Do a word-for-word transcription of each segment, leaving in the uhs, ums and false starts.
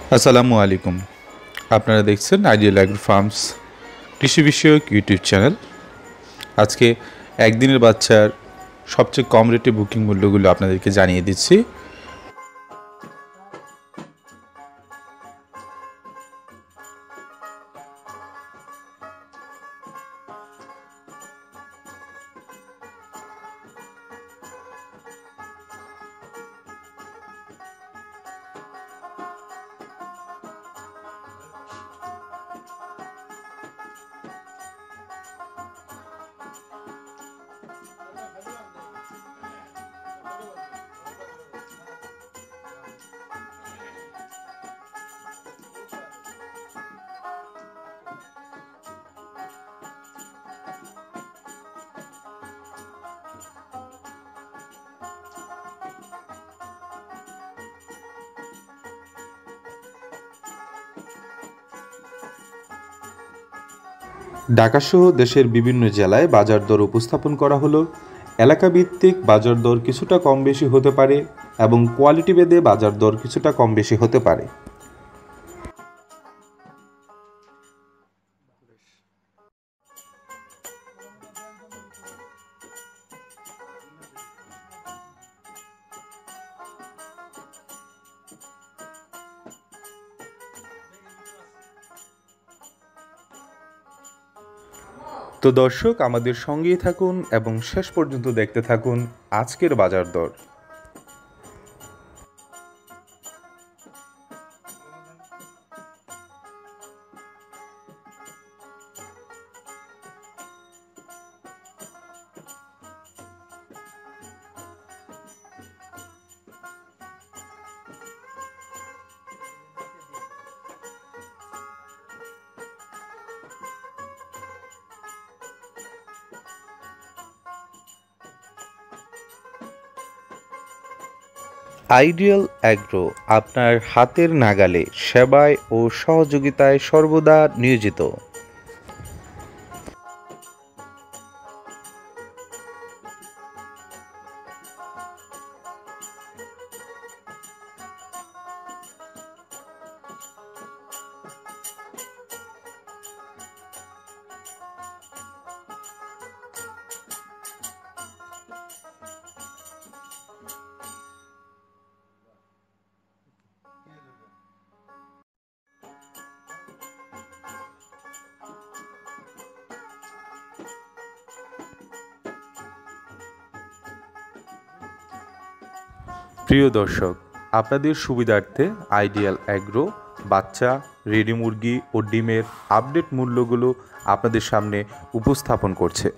আসসালামু আলাইকুম। আপনারা দেখছেন আইডিয়াল অ্যাগ্রো ফার্মস কৃষি বিষয়ক ইউটিউব চ্যানেল। আজকে একদিনের বাচ্চার সবচেয়ে কম রেটে বুকিং মূল্যগুলো আপনাদেরকে জানিয়ে দিচ্ছি। ঢাকাসহ দেশের বিভিন্ন জেলায় বাজার দর উপস্থাপন করা হলো। এলাকাভিত্তিক বাজার দর কিছুটা কম বেশি হতে পারে এবং কোয়ালিটি ভেদে বাজার দর কিছুটা কম বেশি হতে পারে। তো দর্শক, আমাদের সঙ্গেই থাকুন এবং শেষ পর্যন্ত দেখতে থাকুন আজকের বাজার দর। আইডিয়াল অ্যাগ্রো আপনার হাতের নাগালে সেবায় ও সহযোগিতায় সর্বদা নিয়োজিত। প্রিয় দর্শক, আপনাদের সুবিধার্থে আইডিয়াল অ্যাগ্রো বাচ্চা, রেডি মুরগি ও ডিমের আপডেট মূল্যগুলো আপনাদের সামনে উপস্থাপন করছে।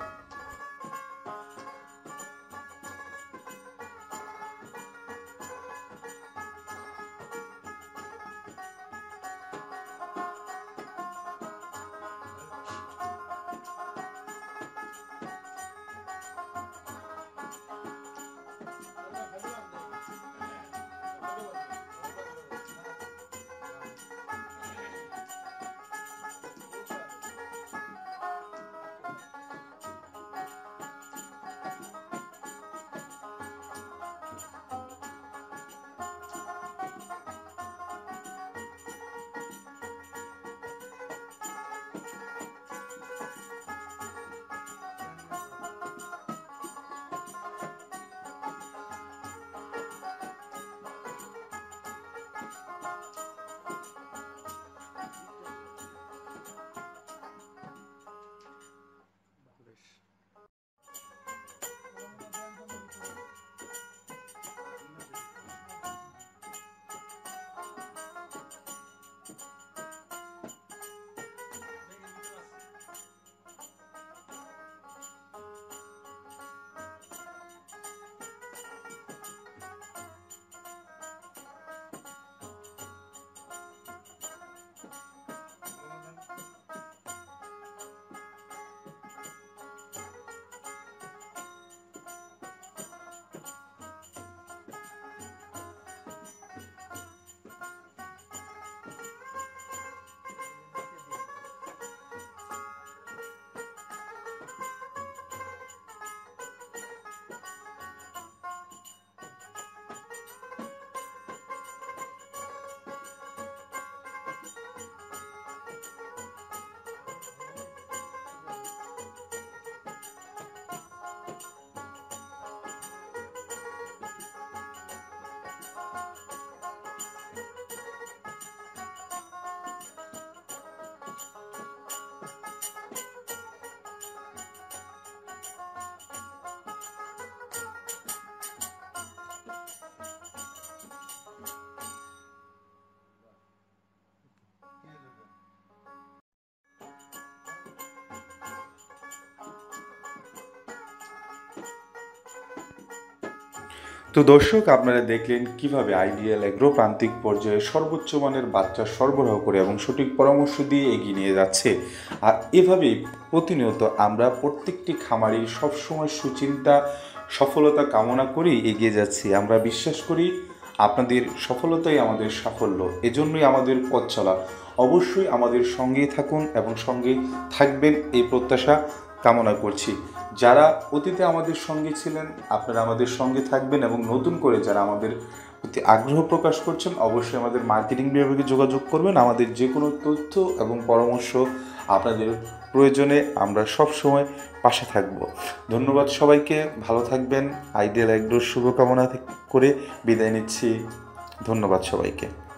তো দর্শক, আপনারা দেখলেন কিভাবে আইডিয়াল এগ্রো প্রান্তিক পর্যায়ে সর্বোচ্চ মানের বাচ্চা সরবরাহ করে এবং সঠিক পরামর্শ দিয়ে এগিয়ে নিয়ে যাচ্ছে। আর এভাবেই প্রতিনিয়ত আমরা প্রত্যেকটি খামারি সবসময় সুচিন্তা সফলতা কামনা করেই এগিয়ে যাচ্ছি। আমরা বিশ্বাস করি আপনাদের সফলতাই আমাদের সাফল্য, এজন্যই আমাদের পথ চলা। অবশ্যই আমাদের সঙ্গেই থাকুন এবং সঙ্গেই থাকবেন এই প্রত্যাশা কামনা করছি। যারা অতীতে আমাদের সঙ্গে ছিলেন, আপনারা আমাদের সঙ্গে থাকবেন এবং নতুন করে যারা আমাদের প্রতি আগ্রহ প্রকাশ করছেন, অবশ্যই আমাদের মার্কেটিং বিভাগে যোগাযোগ করবেন। আমাদের যে কোনো তথ্য এবং পরামর্শ আপনাদের প্রয়োজনে আমরা সব সময় পাশে থাকব। ধন্যবাদ সবাইকে, ভালো থাকবেন। আইডিয়াল এগ্রোর শুভকামনা করে বিদায় নিচ্ছি। ধন্যবাদ সবাইকে।